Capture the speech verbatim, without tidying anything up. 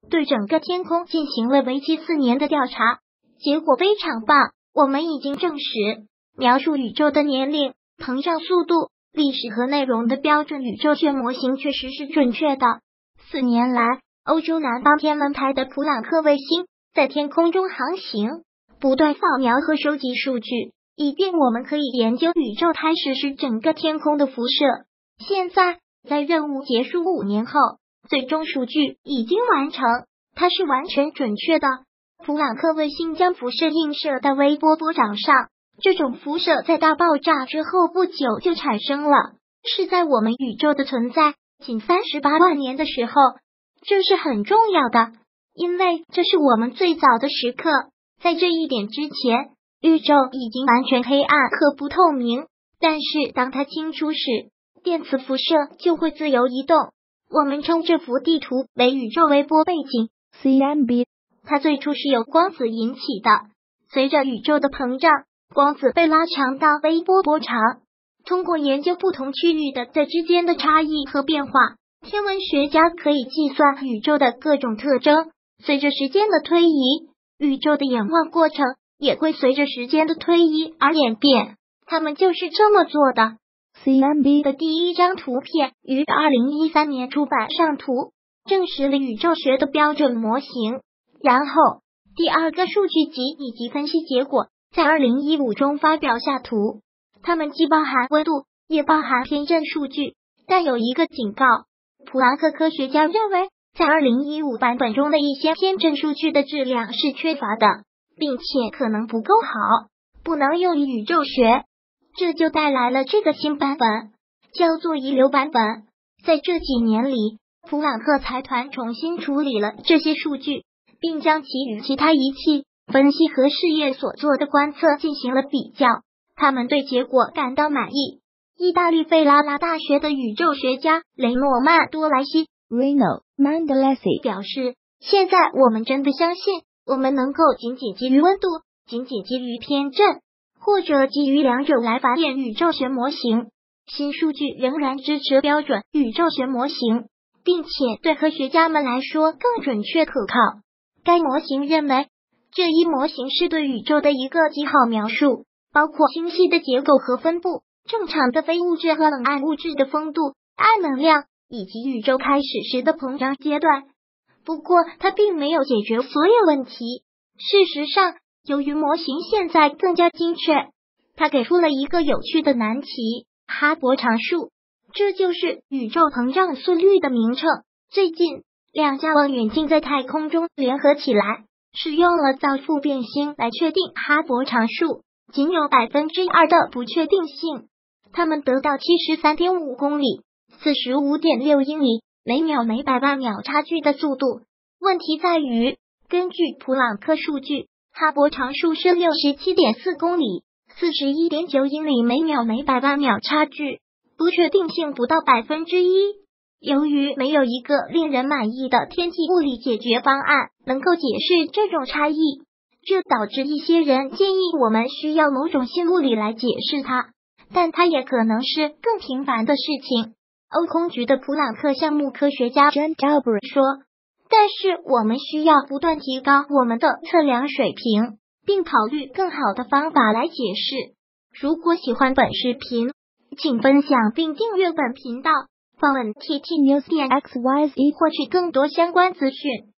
对整个天空进行了为期四年的调查，结果非常棒。我们已经证实，描述宇宙的年龄、膨胀速度、历史和内容的标准宇宙学模型确实是准确的。四年来，欧洲南方天文台的普朗克卫星在天空中航行，不断扫描和收集数据，以便我们可以研究宇宙开始时整个天空的辐射。现在，在任务结束五年后，最终数据已经完成，它是完全准确的。普朗克卫星将辐射映射到微波波长上，这种辐射在大爆炸之后不久就产生了，是在我们宇宙的存在仅三十八万年的时候。这是很重要的，因为这是我们最早的时刻。在这一点之前，宇宙已经完全黑暗和不透明，但是当它清除时，电磁辐射就会自由移动。我们称这幅地图为宇宙微波背景 C M B。 它最初是由光子引起的，随着宇宙的膨胀，光子被拉长到微波波长。通过研究不同区域的在之间的差异和变化，天文学家可以计算宇宙的各种特征。随着时间的推移，宇宙的演化过程也会随着时间的推移而演变。他们就是这么做的。C M B 的第一张图片于二零一三年出版，上图证实了宇宙学的标准模型。然后，第二个数据集以及分析结果在二零一五中发表，下图。它们既包含温度，也包含偏振数据，但有一个警告。普朗克科学家认为，在二零一五版本中的一些偏振数据的质量是缺乏的，并且可能不够好，不能用于宇宙学。这就带来了这个新版本，叫做遗留版本。在这几年里，普朗克财团重新处理了这些数据，并将其与其他仪器分析和试验所做的观测进行了比较。他们对结果感到满意。意大利费拉拉大学的宇宙学家雷诺曼多莱西 Reno Mandalesi 表示，现在我们真的相信，我们能够仅仅基于温度，仅仅基于偏振，或者基于两者来发现宇宙学模型。新数据仍然支持标准宇宙学模型，并且对科学家们来说更准确可靠。该模型认为，这一模型是对宇宙的一个极好描述，包括星系的结构和分布，正常的非物质和冷暗物质的风度、暗能量，以及宇宙开始时的膨胀阶段。不过，它并没有解决所有问题。事实上，由于模型现在更加精确，它给出了一个有趣的难题——哈勃常数。这就是宇宙膨胀速率的名称。最近，两家望远镜在太空中联合起来，使用了造父变星来确定哈勃常数，仅有百分之二的不确定性。他们得到 七十三点五公里 四十五点六英里每秒每百万秒差距的速度。问题在于，根据普朗克数据，哈勃常数是 六十七点四公里 四十一点九英里每秒每百万秒差距，不确定性不到百分之一。由于没有一个令人满意的天体物理解决方案能够解释这种差异，这导致一些人建议我们需要某种新物理来解释它，但它也可能是更频繁的事情。欧空局的普朗克项目科学家 John Galbraith 说，但是我们需要不断提高我们的测量水平，并考虑更好的方法来解释。如果喜欢本视频，请分享并订阅本频道，访问 T T News 点 X Y Z 获取更多相关资讯。